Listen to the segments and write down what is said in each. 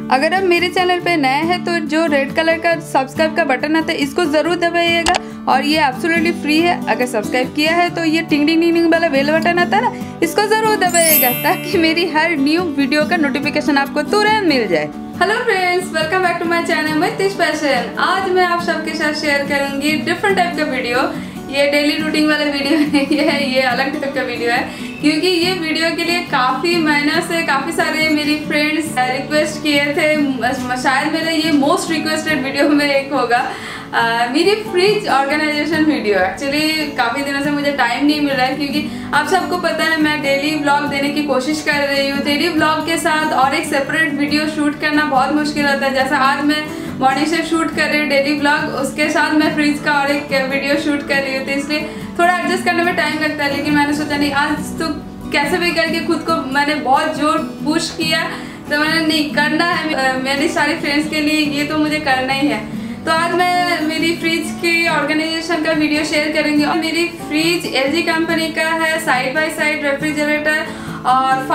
अगर आप मेरे चैनल पे नए हैं तो जो रेड कलर का सब्सक्राइब का बटन आता है इसको ज़रूर दबाइएगा और ये एब्सोल्युटली फ्री है। अगर सब्सक्राइब किया है तो ये टिंग टिंग टिंग वाला बेल बटन आता है ना, इसको ज़रूर दबाइएगा ताकि मेरी हर न्यू वीडियो का नोटिफिकेशन आपको तुरंत मिल जाए। Hello friends, welcome back to my channel Mitish fashion. आज मैं आप सबके साथ शेयर करूंगी डिफरेंट टाइप का वीडियो। ये डेली रूटीन वाला वीडियो नहीं है, ये अलग टाइप का वीडियो है क्योंकि ये वीडियो के लिए काफ़ी महीनों से काफ़ी सारे मेरी फ्रेंड्स रिक्वेस्ट किए थे। शायद मेरा ये मोस्ट रिक्वेस्टेड वीडियो में एक होगा। मेरी फ्रिज ऑर्गेनाइजेशन वीडियो। एक्चुअली काफ़ी दिनों से मुझे टाइम नहीं मिल रहा है क्योंकि आप सबको पता है मैं डेली व्लॉग देने की कोशिश कर रही हूँ। डेली व्लॉग के साथ और एक सेपरेट वीडियो शूट करना बहुत मुश्किल होता है। जैसा आज मैं मॉर्निंग से शूट कर रही हूँ डेली व्लॉग, उसके साथ मैं फ्रिज का और एक वीडियो शूट कर रही हूँ, तो इसलिए थोड़ा एडजस्ट करने में टाइम लगता है। लेकिन मैंने सोचा नहीं, आज तो कैसे भी करके खुद को मैंने बहुत जोर पुश किया, तो मैंने नहीं करना है मेरी सारी फ्रेंड्स के लिए, ये तो मुझे करना ही है। तो आज मैं मेरी फ्रिज की ऑर्गेनाइजेशन का वीडियो शेयर करेंगे। और मेरी फ्रिज LG कंपनी का है, साइड बाय साइड रेफ्रिजरेटर और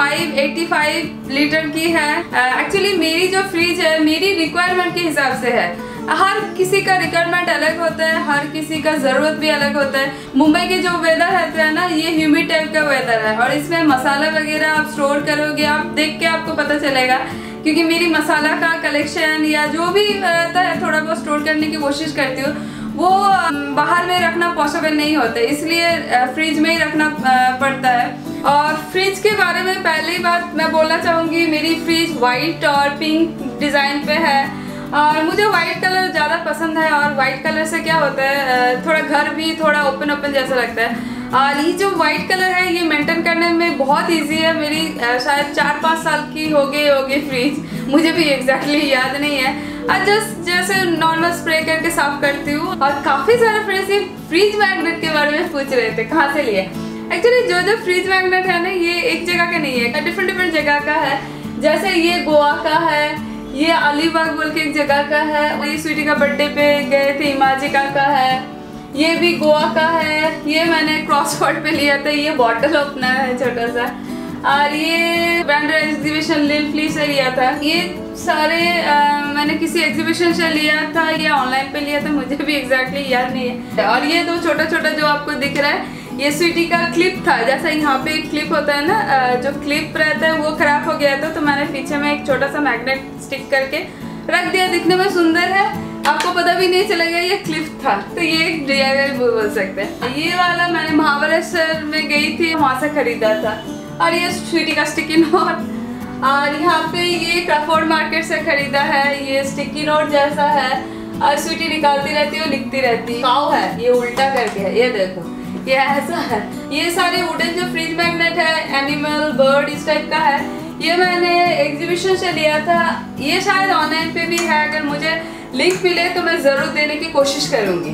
585 लीटर की है। एक्चुअली मेरी जो फ्रिज है मेरी रिक्वायरमेंट के हिसाब से है। हर किसी का रिक्वायरमेंट अलग होता है, हर किसी का ज़रूरत भी अलग होता है। मुंबई के जो वेदर रहता है ना, ये ह्यूमिड टाइप का वेदर है और इसमें मसाला वगैरह आप स्टोर करोगे, आप देख के आपको पता चलेगा क्योंकि मेरी मसाला का कलेक्शन या जो भी रहता है थोड़ा बहुत स्टोर करने की कोशिश करती हूँ, वो बाहर में रखना पॉसिबल नहीं होता, इसलिए फ्रिज में ही रखना पड़ता है। और फ्रिज के बारे में पहली बात मैं बोलना चाहूँगी, मेरी फ्रिज वाइट और पिंक डिज़ाइन पे है और मुझे वाइट कलर ज़्यादा पसंद है। और वाइट कलर से क्या होता है, थोड़ा घर भी थोड़ा ओपन ओपन जैसा लगता है। और ये जो वाइट कलर है ये मेंटेन करने में बहुत इजी है। मेरी शायद 4-5 साल की हो गई फ्रिज, मुझे भी एग्जैक्टली याद नहीं है। और जैसे नॉर्मल स्प्रे करके साफ करती हूँ। और काफ़ी सारे फ्रेंड्स ये फ्रिज मैग्नेट के बारे में पूछ रहे थे कहाँ से लिए। एक्चुअली जो फ्रिज मैग्नेट है ना, ये एक जगह का नहीं है, डिफरेंट जगह का है। जैसे ये गोवा का है, ये अलीबाग बोल के एक जगह का है, और ये स्वीटी का बर्थडे पे गए थे इमाजिका का है, ये भी गोवा का है। ये मैंने क्रॉसवर्ड पे लिया था, ये बॉटल ओपनर है छोटा सा। और ये बैंड्रा एग्जीबिशन लिलफ्ली से लिया था। ये सारे मैंने किसी एग्जीबिशन से लिया था या ऑनलाइन पे लिया था, मुझे भी एग्जैक्टली याद नहीं है। और ये दो छोटा छोटा जो आपको दिख रहा है, ये स्वीटी का क्लिप था। जैसा यहाँ पे एक क्लिप होता है ना, जो क्लिप रहता है वो खराब हो गया था, तो मैंने पीछे में एक छोटा सा मैग्नेट स्टिक करके रख दिया। दिखने में सुंदर है, आपको पता भी नहीं चलेगा ये क्लिप था। तो ये एक DIY बोल सकते हैं। ये वाला मैंने महाबलेश्वर में गई थी, वहाँ से खरीदा था। और ये स्वीटी का स्टिकी नोट, और यहाँ पे ये क्राफोर्ड मार्केट से खरीदा है। ये स्टिकी नोट जैसा है और स्वीटी निकालती रहती है और लिखती रहती है। काऊ है, ये उल्टा करके है, ये देखो, ये ऐसा है। ये सारे वुडन जो फ्रिज मैग्नेट है, एनिमल बर्ड इस टाइप का है, ये मैंने एग्जीबिशन से लिया था। ये शायद ऑनलाइन पे भी है, अगर मुझे लिंक मिले तो मैं ज़रूर देने की कोशिश करूँगी।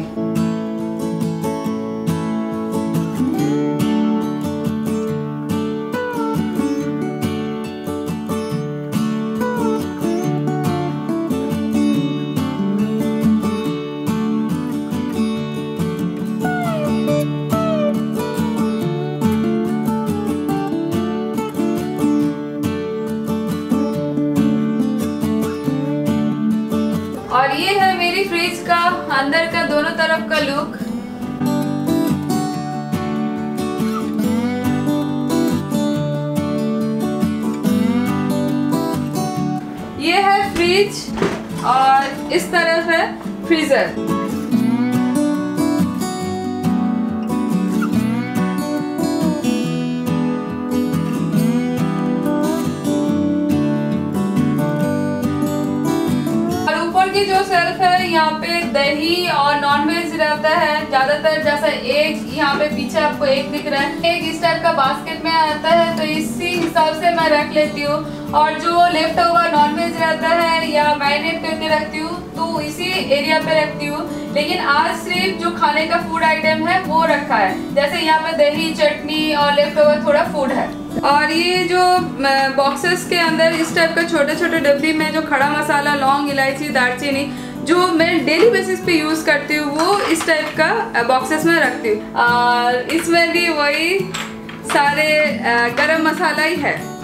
और ये है मेरी फ्रिज का अंदर का दोनों तरफ का लुक। ये है फ्रिज और इस तरफ है फ्रीजर। जो सेल्फ है, यहाँ पे दही और नॉनवेज रहता है ज्यादातर। जैसा एक यहाँ पे पीछे आपको एक दिख रहा है, एक इस टाइप का बास्केट में आता है, तो इसी हिसाब से मैं रख लेती हूँ। और जो लेफ्ट ओवर नॉनवेज रहता है या मैरिनेट करके रखती हूँ तो इसी एरिया पे रखती हूँ। लेकिन आज सिर्फ जो खाने का फूड आइटम है वो रखा है। जैसे यहाँ पे दही, चटनी और लेफ्ट ओवर थोड़ा फूड है। और ये जो बॉक्सेस के अंदर इस टाइप का छोटे छोटे डब्बी में जो खड़ा मसाला, लौंग, इलायची, दालचीनी जो मैं डेली बेसिस पे यूज़ करती हूँ वो इस टाइप का बॉक्सेस में रखती हूँ। और इसमें भी वही सारे गरम मसाला ही है।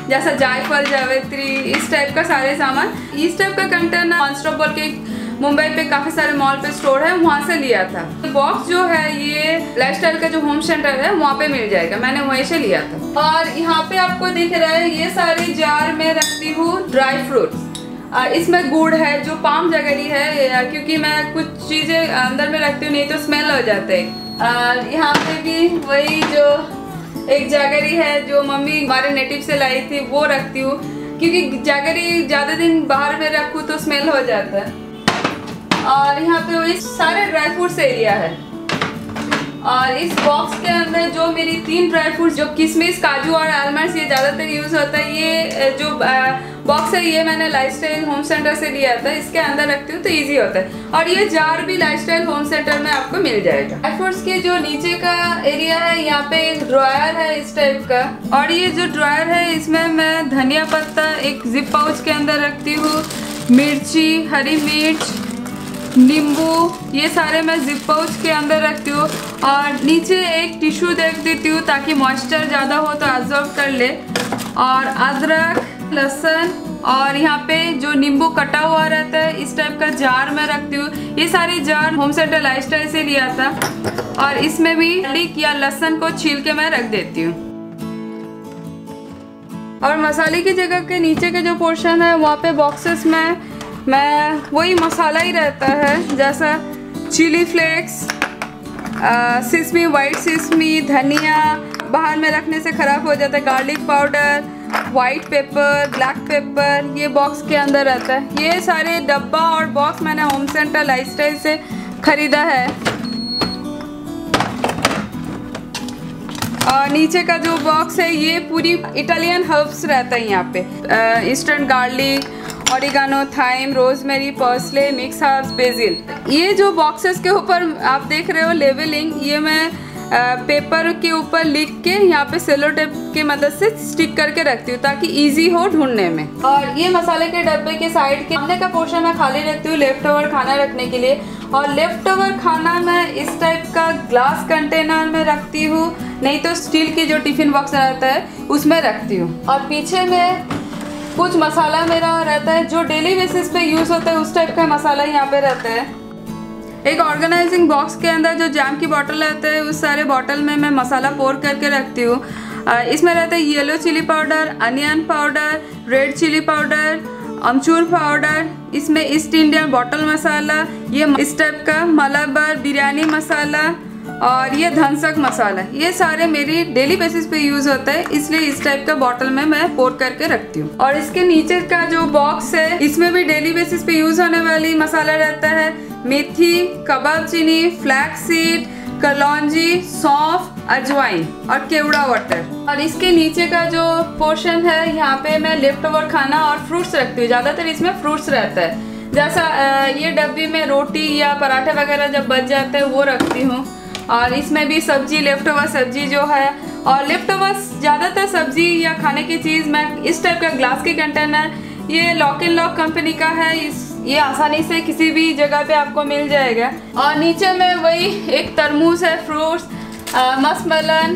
जैसा जायफल, जावित्री, इस टाइप का सारे सामान। इस टाइप का कंटेनर वन-स्टॉप बोल के मुंबई पे काफ़ी सारे मॉल पे स्टोर है, वहाँ से लिया था। बॉक्स जो है ये लाइफस्टाइल का जो होम सेंटर है वहाँ पे मिल जाएगा, मैंने वहीं से लिया था। और यहाँ पे आपको दिख रहा है ये सारे जार में रखती हूँ ड्राई फ्रूट्स। इसमें गुड़ है जो पाम जगरी है, क्योंकि मैं कुछ चीज़ें अंदर में रखती हूँ नहीं तो स्मेल हो जाते हैं। और यहाँ पे भी वही जो एक जागरी है जो मम्मी हमारे नेटिव से लाई थी वो रखती हूँ, क्योंकि जागरी ज़्यादा दिन बाहर में रखूँ तो स्मेल हो जाता है। और यहाँ पे वही सारे ड्राई फ्रूट्स एरिया है। और इस बॉक्स के अंदर जो मेरी 3 ड्राई फ्रूट्स जो किशमिश, काजू और आलमंड्स ये ज़्यादातर यूज़ होता है, ये जो बॉक्स है ये मैंने लाइफस्टाइल होम सेंटर से लिया था, इसके अंदर रखती हूँ तो इजी होता है। और ये जार भी लाइफस्टाइल होम सेंटर में आपको मिल जाएगा। ड्राई फ्रूट्स के जो नीचे का एरिया है यहाँ पे एक ड्रॉयर है इस टाइप का, और ये जो ड्रॉयर है इसमें मैं धनिया पत्ता एक जिप पाउच के अंदर रखती हूँ, मिर्ची, हरी मिर्च, नींबू, ये सारे मैं जिप पाउच के अंदर रखती हूँ। और नीचे एक टिश्यू देख देती हूँ ताकि मॉइस्चर ज़्यादा हो तो एब्जॉर्ब कर ले। और अदरक, लहसुन और यहाँ पे जो नींबू कटा हुआ रहता है इस टाइप का जार में रखती हूँ। ये सारे जार होम सेंटर लाइफस्टाइल से लिया था। और इसमें भी गार्लिक या लहसुन को छील के मैं रख देती हूँ। और मसाले की जगह के नीचे के जो पोर्शन है वहाँ पे बॉक्सेस में मैं वही मसाला ही रहता है, जैसा chilli flakes, sesame, white sesame, धनिया बाहर में रखने से ख़राब हो जाता है, garlic powder, white pepper, black pepper, ये बॉक्स के अंदर रहता है। ये सारे डब्बा और बॉक्स मैंने होम सेंटर लाइफस्टाइल से ख़रीदा है। और नीचे का जो बॉक्स है ये पूरी इटालियन हर्ब्स रहता है यहाँ पे, eastern garlic, oregano, thyme, rosemary, parsley, mix herbs, basil. ये जो बॉक्सेस के ऊपर आप देख रहे हो लेवलिंग, ये मैं पेपर के ऊपर लिख के यहाँ पे सेलो टेप की मदद से स्टिक करके रखती हूँ ताकि इजी हो ढूंढने में। और ये मसाले के डब्बे के साइड के सामने का पोर्शन मैं खाली रखती हूँ लेफ्ट ओवर खाना रखने के लिए। और लेफ्ट ओवर खाना मैं इस टाइप का ग्लास कंटेनर में रखती हूँ, नहीं तो स्टील की जो टिफिन बॉक्स रहता है उसमें रखती हूँ। और पीछे में कुछ मसाला मेरा रहता है जो डेली बेसिस पे यूज़ होता है, उस टाइप का मसाला यहाँ पे रहता है। एक ऑर्गेनाइजिंग बॉक्स के अंदर जो जैम की बॉटल रहता है उस सारे बॉटल में मैं मसाला पोर करके रखती हूँ। इसमें रहता है yellow chilli powder, onion powder, red chilli powder, amchur powder, इसमें ईस्ट इंडियन बॉटल मसाला, ये इस टाइप का मलाबार बिरयानी मसाला और ये धनसक मसाला, ये सारे मेरी डेली बेसिस पे यूज़ होता है, इसलिए इस टाइप का बॉटल में मैं पोर करके रखती हूँ। और इसके नीचे का जो बॉक्स है इसमें भी डेली बेसिस पे यूज़ होने वाली मसाला रहता है, मेथी, कबाब चीनी, फ्लैक्स सीड, कलौंजी, सौंफ, अजवाइन और केवड़ा वाटर। और इसके नीचे का जो पोर्शन है यहाँ पे मैं लेफ्ट ओवर खाना और फ्रूट्स रखती हूँ, ज़्यादातर इसमें फ्रूट्स रहता है। जैसा ये डब्बी में रोटी या पराठे वगैरह जब बच जाते हैं वो रखती हूँ। और इसमें भी सब्जी, लेफ्ट ओवर सब्जी जो है, और लेफ्ट ओवर ज़्यादातर सब्जी या खाने की चीज़ मैं इस टाइप का ग्लास के कंटेनर, ये लॉक एंड लॉक कंपनी का है, ये आसानी से किसी भी जगह पे आपको मिल जाएगा। और नीचे में वही एक तरबूज है, फ्रूट्स, मस्कमेलन।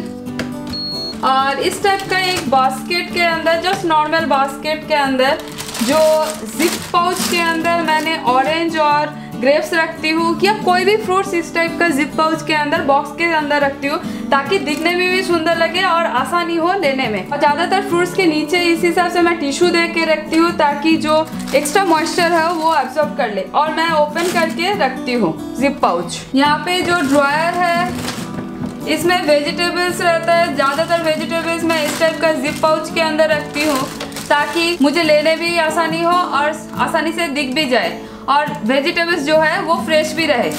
और इस टाइप का एक बास्केट के अंदर, जस्ट नॉर्मल बास्केट के अंदर जो जिप पाउच के अंदर मैंने ऑरेंज और ग्रेप्स रखती हूँ, या कोई भी फ्रूट्स इस टाइप का जिप पाउच के अंदर बॉक्स के अंदर रखती हूँ ताकि दिखने में भी सुंदर लगे और आसानी हो लेने में। और ज़्यादातर फ्रूट्स के नीचे इस हिसाब से मैं टिश्यू दे के रखती हूँ ताकि जो एक्स्ट्रा मॉइस्चर है वो एब्जॉर्ब कर ले। और मैं ओपन करके रखती हूँ जिप पाउच। यहाँ पे जो ड्रॉयर है इसमें वेजिटेबल्स रहता है, ज़्यादातर वेजिटेबल्स मैं इस टाइप का जिप पाउच के अंदर रखती हूँ ताकि मुझे लेने भी आसानी हो और आसानी से दिख भी जाए, और वेजिटेबल्स जो है वो फ्रेश भी रहे।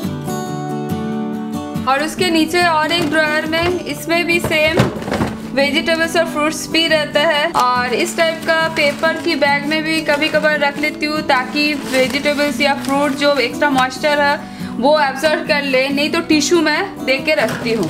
और उसके नीचे और एक ड्रॉयर में, इसमें भी सेम वेजिटेबल्स और फ्रूट्स भी रहता है। और इस टाइप का पेपर की बैग में भी कभी कभार रख लेती हूँ ताकि वेजिटेबल्स या फ्रूट जो एक्स्ट्रा मॉइस्चर है वो एब्जॉर्ब कर ले, नहीं तो टिश्यू में दे के रखती हूँ।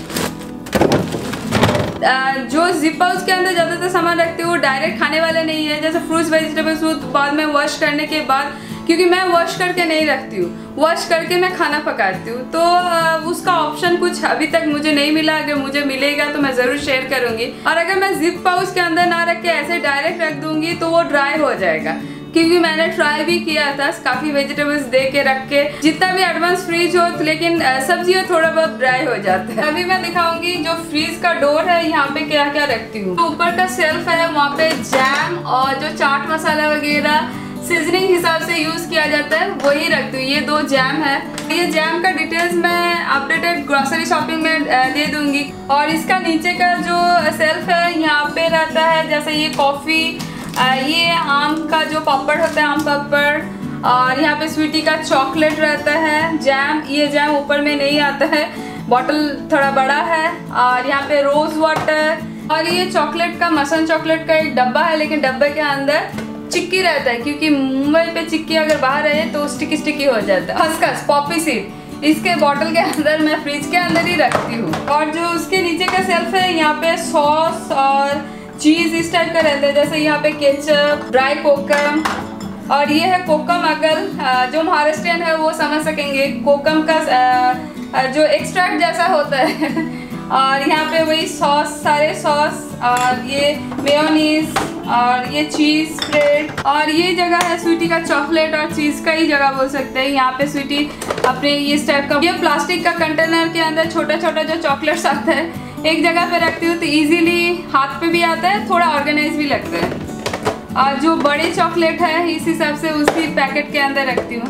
जो जिप पाउच के अंदर ज़्यादातर सामान रखती हूँ डायरेक्ट खाने वाले नहीं है, जैसे फ्रूट्स, वेजिटेबल्स बाद में वॉश करने के बाद क्योंकि मैं वॉश करके नहीं रखती हूँ, वॉश करके मैं खाना पकाती हूँ। तो उसका ऑप्शन कुछ अभी तक मुझे नहीं मिला। अगर मुझे मिलेगा तो मैं ज़रूर शेयर करूँगी। और अगर मैं जिप पाउच के अंदर ना रख के ऐसे डायरेक्ट रख दूँगी तो वो ड्राई हो जाएगा, क्योंकि मैंने ट्राई भी किया था काफ़ी वेजिटेबल्स दे के रख के, जितना भी एडवांस फ्रीज हो लेकिन सब्जियाँ थोड़ा बहुत ड्राई हो जाता है। अभी मैं दिखाऊंगी जो फ्रीज का डोर है यहाँ पे क्या क्या रखती हूँ। तो ऊपर का शेल्फ है, वहाँ पे जैम और जो चाट मसाला वगैरह सीजनिंग हिसाब से यूज़ किया जाता है वही रखती हूँ। ये 2 जैम है। ये जैम का डिटेल्स मैं अपडेटेड ग्रोसरी शॉपिंग में दे दूँगी। और इसका नीचे का जो शेल्फ है यहाँ पे रहता है जैसे ये कॉफ़ी, ये आम का जो पापड़ होता है, आम पापड़, और यहाँ पे स्वीटी का चॉकलेट रहता है, जैम। ये जैम ऊपर में नहीं आता है, बॉटल थोड़ा बड़ा है। और यहाँ पे रोज़ वाटर, और ये चॉकलेट का मसन चॉकलेट का एक डब्बा है, लेकिन डब्बे के अंदर चिक्की रहता है, क्योंकि मुंबई पे चिक्की अगर बाहर रहे तो स्टिकी स्टिकी हो जाता है। खसखस, पॉपी सीड, इसके बॉटल के अंदर मैं फ्रिज के अंदर ही रखती हूँ। और जो उसके नीचे का शेल्फ है यहाँ पे सॉस और चीज़ इस टाइप का रहता है, जैसे यहाँ पे केचप, ड्राई कोकम, और ये है कोकम अगल। जो महाराष्ट्रियन है वो समझ सकेंगे, कोकम का जो एक्सट्रैक्ट जैसा होता है। और यहाँ पे वही सॉस, सारे सॉस, और ये मेयोनीज, और ये चीज़ स्प्रेड। और ये जगह है स्वीटी का चॉकलेट और चीज़ का ही जगह बोल सकते हैं। यहाँ पे स्वीटी अपने इस टाइप का, ये प्लास्टिक का कंटेनर के अंदर छोटा छोटा जो चॉकलेट्स आता है एक जगह पे रखती हूँ, तो इजीली हाथ पे भी आता है, थोड़ा ऑर्गेनाइज भी लगता है। और जो बड़े चॉकलेट है इस हिसाब से उसी पैकेट के अंदर रखती हूँ।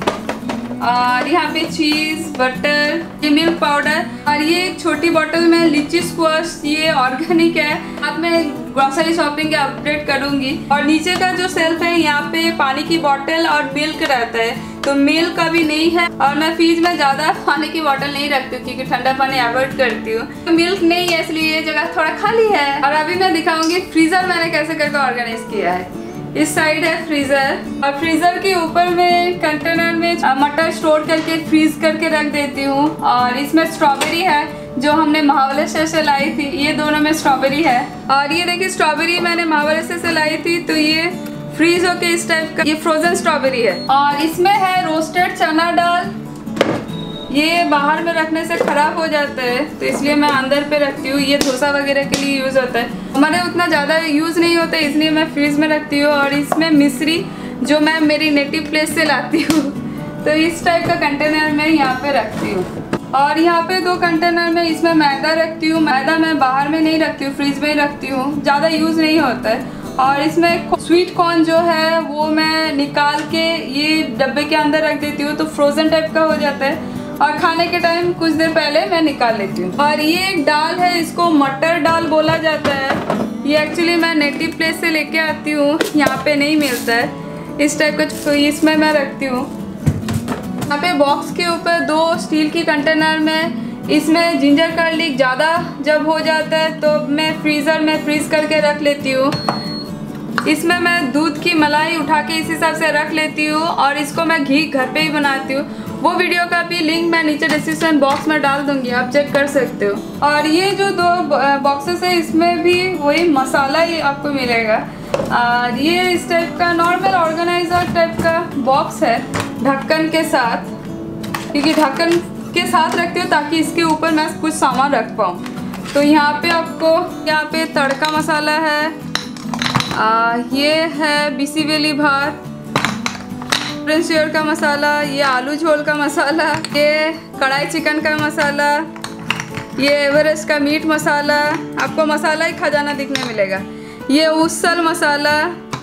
और यहाँ पे चीज़, बटर, ये मिल्क पाउडर, और ये एक छोटी बोतल में लीची स्क्वाश, ये ऑर्गेनिक है। अब मैं ग्रोसरी शॉपिंग के अपडेट करूँगी। और नीचे का जो शेल्फ है यहाँ पे पानी की बोतल और मिल्क रहता है, तो मिल्क का भी नहीं है। और मैं फ्रिज में ज़्यादा पानी की बोतल नहीं रखती हूँ क्योंकि ठंडा पानी अवॉइड करती हूँ, तो मिल्क नहीं है, इसलिए ये जगह थोड़ा खाली है। और अभी मैं दिखाऊंगी फ्रीज़र मैंने कैसे करके ऑर्गेनाइज किया है। इस साइड है फ्रीज़र, और फ्रीज़र के ऊपर में कंटेनर में मटर स्टोर करके फ्रीज करके रख देती हूँ। और इसमें स्ट्रॉबेरी है जो हमने महाबलेश्वर से लाई थी, ये दोनों में स्ट्रॉबेरी है। और ये देखिए स्ट्रॉबेरी मैंने महाबलेश्वर से लाई थी, तो ये फ्रीज होके इस टाइप का, ये फ्रोजन स्ट्रॉबेरी है। और इसमें है रोस्टेड चना दाल, ये बाहर में रखने से ख़राब हो जाता है, तो इसलिए मैं अंदर पे रखती हूँ। ये डोसा वगैरह के लिए यूज़ होता है, हमारे उतना ज़्यादा यूज़ नहीं होता है, इसलिए मैं फ्रीज में रखती हूँ। और इसमें मिश्री जो मैं मेरी नेटिव प्लेस से लाती हूँ, तो इस टाइप का कंटेनर में यहाँ पे रखती हूँ। और यहाँ पे 2 कंटेनर में इसमें मैदा रखती हूँ। मैदा मैं बाहर में नहीं रखती हूँ, फ्रीज में ही रखती हूँ, ज़्यादा यूज़ नहीं होता है। और इसमें स्वीट कॉर्न जो है वो मैं निकाल के ये डब्बे के अंदर रख देती हूँ, तो फ्रोज़न टाइप का हो जाता है। और खाने के टाइम कुछ देर पहले मैं निकाल लेती हूँ। और ये एक दाल है, इसको मटर दाल बोला जाता है। ये एक्चुअली मैं नेटिव प्लेस से लेके आती हूँ, यहाँ पे नहीं मिलता है इस टाइप का, तो इसमें मैं रखती हूँ। यहाँ पे बॉक्स के ऊपर 2 स्टील की कंटेनर में, इसमें जिंजर गार्लिक ज़्यादा जब हो जाता है तो मैं फ्रीज़र में फ्रीज़ करके रख लेती हूँ। इसमें मैं दूध की मलाई उठा के इस हिसाब से रख लेती हूँ। और इसको मैं घी घर पे ही बनाती हूँ, वो वीडियो का भी लिंक मैं नीचे डिस्क्रिप्शन बॉक्स में डाल दूंगी, आप चेक कर सकते हो। और ये जो 2 बॉक्सेस है इसमें भी वही मसाला ही आपको मिलेगा। और ये इस टाइप का नॉर्मल ऑर्गेनाइजर टाइप का बॉक्स है ढक्कन के साथ, क्योंकि ढक्कन के साथ रखती हूँ ताकि इसके ऊपर मैं कुछ सामान रख पाऊँ। तो यहाँ पे आपको यहाँ पे तड़का मसाला है, ये है बिसी वेली भात, प्रिंस श्योर का मसाला, ये आलू झोल का मसाला, ये कढ़ाई चिकन का मसाला, ये एवरेस्ट का मीट मसाला, आपको मसाला ही खजाना दिखने मिलेगा, ये उसल मसाला।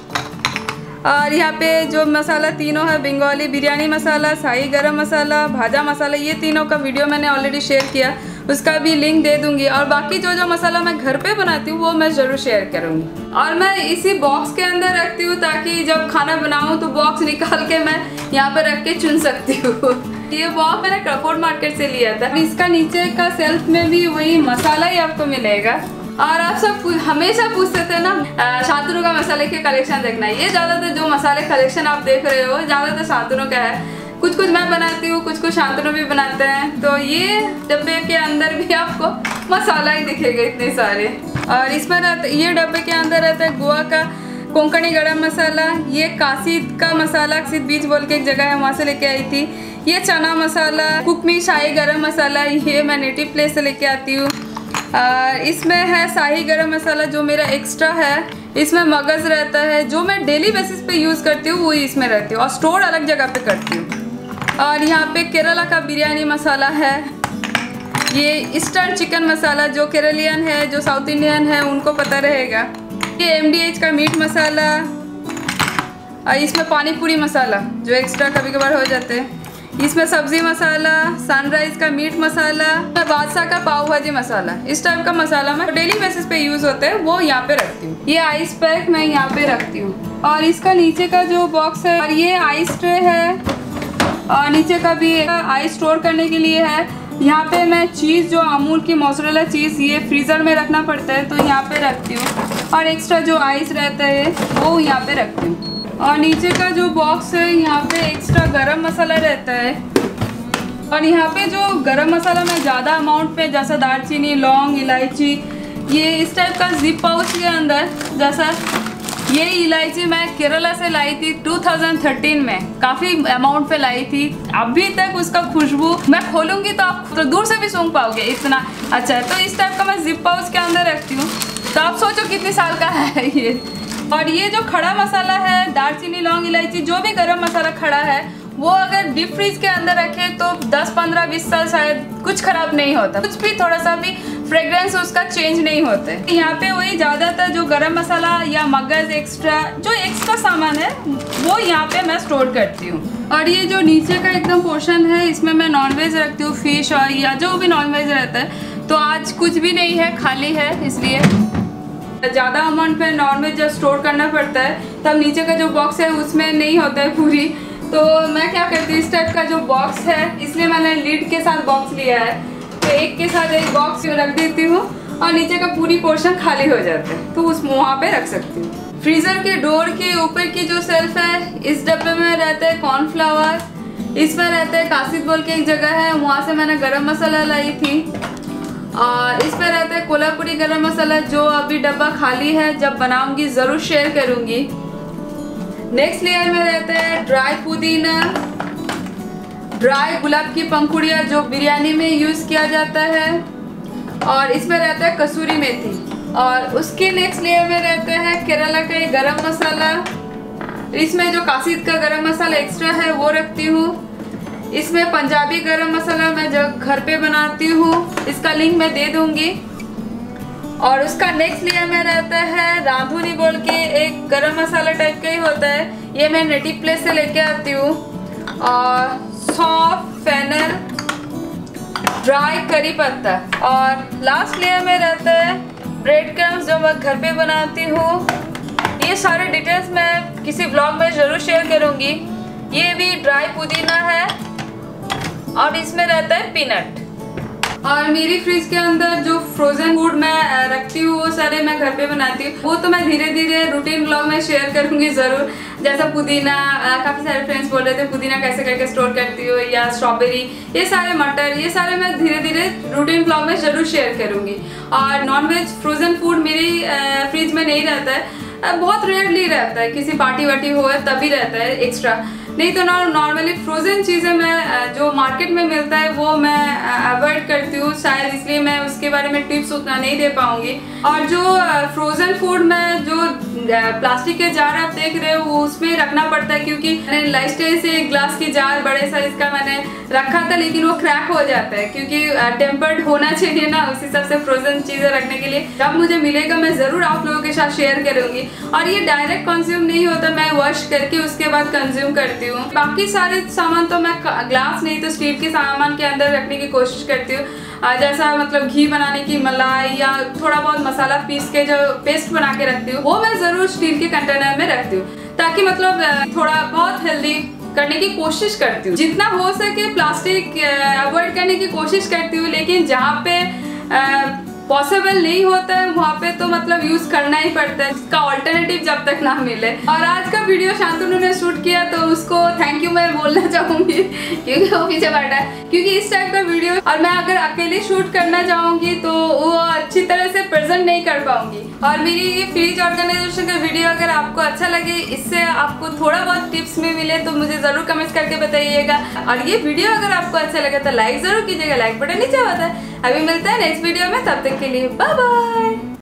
और यहाँ पे जो मसाला तीनों है, बंगाली बिरयानी मसाला, शाही गरम मसाला, भाजा मसाला, ये तीनों का वीडियो मैंने ऑलरेडी शेयर किया, उसका भी लिंक दे दूंगी। और बाकी जो जो मसाला मैं घर पे बनाती हूँ वो मैं ज़रूर शेयर करूँगी। और मैं इसी बॉक्स के अंदर रखती हूँ ताकि जब खाना बनाऊँ तो बॉक्स निकाल के मैं यहाँ पर रख के चुन सकती हूँ। ये बॉक्स मैंने क्रफोर्ड मार्केट से लिया था। इसका नीचे का शेल्फ में भी वही मसाला ही आपको मिलेगा। और आप सब हमेशा पूछते थे ना शांतनु का मसाले के कलेक्शन देखना है। ये ज़्यादातर जो मसाले कलेक्शन आप देख रहे हो ज़्यादातर शांतनु का है, कुछ कुछ मैं बनाती हूँ, कुछ कुछ शांतनु भी बनाते हैं। तो ये डब्बे के अंदर भी आपको मसाला ही दिखेगा इतने सारे। और इसमें ये डब्बे के अंदर रहता है गोवा का कोंकणी गरम मसाला, ये कासिद का मसाला, कासिद बीच बोल के एक जगह है, वहाँ से लेके आई थी। ये चना मसाला, कुकमी शाही गरम मसाला, ये मैं नेटिव प्लेस से लेके आती हूँ। इसमें है शाही गरम मसाला जो मेरा एक्स्ट्रा है, इसमें मगज़ रहता है, जो मैं डेली बेसिस पे यूज़ करती हूँ वही इसमें रहती हूँ और स्टोर अलग जगह पे करती हूँ। और यहाँ पे केरला का बिरयानी मसाला है, ये ईस्टर्न चिकन मसाला, जो केरलियन है, जो साउथ इंडियन है उनको पता रहेगा। ये MDH का मीट मसाला, और इसमें पानी पूरी मसाला जो एक्स्ट्रा कभी कभार हो जाते हैं। इसमें सब्जी मसाला, सनराइज का मीट मसाला, बादशाह का पाव भाजी मसाला, इस टाइप का मसाला मैं डेली बेसिस पे यूज़ होता है वो यहाँ पे रखती हूँ। ये आइस पैक मैं यहाँ पे रखती हूँ। और इसका नीचे का जो बॉक्स है, और ये आइस ट्रे है, और नीचे का भी आइस स्टोर करने के लिए है। यहाँ पे मैं चीज़ जो अमूल की मोज़रेला चीज़, ये फ्रीज़र में रखना पड़ता है तो यहाँ पे रखती हूँ। और एक्स्ट्रा जो आइस रहता है वो यहाँ पे रखती हूँ। और नीचे का जो बॉक्स है, यहाँ पे एक्स्ट्रा गरम मसाला रहता है। और यहाँ पे जो गरम मसाला मैं ज़्यादा अमाउंट पे, जैसा दालचीनी, लौंग, इलायची, ये इस टाइप का जिप पाउच के अंदर, जैसा ये इलायची मैं केरला से लाई थी 2013 में, काफ़ी अमाउंट पे लाई थी। अभी तक उसका खुशबू मैं खोलूँगी तो आप तो दूर से भी सूंघ पाओगे, इतना अच्छा है। तो इस टाइप का मैं जिप पाउच के अंदर रखती हूँ। तो आप सोचो कितने साल का है ये। और ये जो खड़ा मसाला है, दालचीनी, लौंग, इलायची, जो भी गरम मसाला खड़ा है, वो अगर डीप फ्रीज के अंदर रखे तो 10, 15, 20 साल शायद कुछ खराब नहीं होता, कुछ भी थोड़ा सा भी फ्रेग्रेंस उसका चेंज नहीं होता है। यहाँ पे वही ज़्यादातर जो गरम मसाला या मगज़, एक्स्ट्रा जो एक्स्ट्रा सामान है वो यहाँ पे मैं स्टोर करती हूँ। और ये जो नीचे का एकदम पोर्शन है, इसमें मैं नॉनवेज रखती हूँ, फिश और या जो भी नॉनवेज रहता है। तो आज कुछ भी नहीं है, खाली है, इसलिए ज़्यादा अमाउंट पे नॉनवेज जब स्टोर करना पड़ता है तब नीचे का जो बॉक्स है उसमें नहीं होता है पूरी। तो मैं क्या करती हूँ, इस टाइप का जो बॉक्स है, इसलिए मैंने लीड के साथ बॉक्स लिया है, तो एक के साथ एक बॉक्स रख देती हूँ और नीचे का पूरी पोर्शन खाली हो जाता है, तो उस वहाँ पे रख सकती हूँ। फ्रीज़र के डोर के ऊपर की जो सेल्फ है, इस डब्बे में रहता है कॉर्नफ्लावर, इसमें रहता है कासिद बोल के एक जगह है, वहाँ से मैंने गरम मसाला लाई थी। और इस पर रहता है कोल्हापुरी गरम मसाला, जो अभी डब्बा खाली है, जब बनाऊंगी ज़रूर शेयर करूंगी। नेक्स्ट लेयर में रहता है ड्राई पुदीना, ड्राई गुलाब की पंखुड़ियाँ जो बिरयानी में यूज़ किया जाता है, और इसमें रहता है कसूरी मेथी। और उसके नेक्स्ट लेयर में रहता है केरला का ये गरम मसाला, इसमें जो कासिद का गरम मसाला एक्स्ट्रा है वो रखती हूँ। इसमें पंजाबी गरम मसाला मैं जब घर पे बनाती हूँ, इसका लिंक मैं दे दूँगी। और उसका नेक्स्ट लेयर में रहता है रांधुनी बोल के एक गरम मसाला टाइप का ही होता है, ये मैं नेटिव प्लेस से लेके आती हूँ। और सौंफ, फेनल, ड्राई करी पत्ता। और लास्ट लेयर में रहता है ब्रेड क्रम्स जो मैं घर पे बनाती हूँ। ये सारे डिटेल्स मैं किसी ब्लॉग में ज़रूर शेयर करूँगी। ये भी ड्राई पुदीना है और इसमें रहता है पीनट। और मेरी फ्रिज के अंदर जो फ्रोजन फूड मैं रखती हूँ वो सारे मैं घर पे बनाती हूँ, वो तो मैं धीरे धीरे रूटीन ब्लॉग में शेयर करूँगी ज़रूर। जैसा पुदीना, काफ़ी सारे फ्रेंड्स बोल रहे थे पुदीना कैसे करके स्टोर करती हो, या स्ट्रॉबेरी, ये सारे मटर, ये सारे मैं धीरे धीरे रूटीन ब्लॉग में ज़रूर शेयर करूँगी। और नॉनवेज फ्रोजन फूड मेरी फ्रिज में नहीं रहता है, बहुत रेयरली रहता है, किसी पार्टी वार्टी हो तभी रहता है एक्स्ट्रा, नहीं तो नॉर्मली फ्रोज़न चीज़ें मैं जो मार्केट में मिलता है वो मैं अवॉइड करती हूँ, शायद इसलिए मैं उसके बारे में टिप्स उतना नहीं दे पाऊँगी। और जो फ्रोज़न फूड में जो प्लास्टिक के जार आप देख रहे हो उसमें रखना पड़ता है, क्योंकि मैंने लाइफस्टाइल से एक ग्लास की जार बड़े साइज का मैंने रखा था, लेकिन वो क्रैक हो जाता है, क्योंकि टेम्पर्ड होना चाहिए ना, उस हिसाब से फ्रोज़न चीज़ें रखने के लिए। जब मुझे मिलेगा मैं ज़रूर आप लोगों के साथ शेयर करूँगी। और ये डायरेक्ट कंज्यूम नहीं होता, मैं वॉश करके उसके बाद कंज्यूम करती हूँ। बाकी सारे सामान तो मैं ग्लास नहीं तो स्टील के सामान के अंदर रखने की कोशिश करती हूँ, जैसा मतलब घी बनाने की मलाई या थोड़ा बहुत मसाला पीस के जो पेस्ट बना के रखती हूँ वो मैं ज़रूर स्टील के कंटेनर में रखती हूँ, ताकि मतलब थोड़ा बहुत हेल्दी करने की कोशिश करती हूँ। जितना हो सके प्लास्टिक अवॉइड करने की कोशिश करती हूँ, लेकिन जहाँ पे पॉसिबल नहीं होता है वहाँ पे तो मतलब यूज़ करना ही पड़ता है। इसका ऑल्टरनेटिव जब तक ना मिले। और आज का वीडियो शांतनु ने शूट किया तो उसको थैंक यू मैं बोलना चाहूंगी क्योंकि वो पीछे बैठा है, क्योंकि इस टाइप का वीडियो और मैं अगर अकेले शूट करना चाहूंगी तो वो अच्छी तरह से प्रेजेंट नहीं कर पाऊंगी। और मेरी ये फ्रिज ऑर्गेनाइजेशन का वीडियो अगर आपको अच्छा लगे, इससे आपको थोड़ा बहुत टिप्स में मिले तो मुझे जरूर कमेंट करके बताइएगा। और ये वीडियो अगर आपको अच्छा लगे तो लाइक जरूर कीजिएगा, लाइक बटन नीचे होता है। अभी मिलते हैं नेक्स्ट वीडियो में, तब तक के लिए बाय बाय।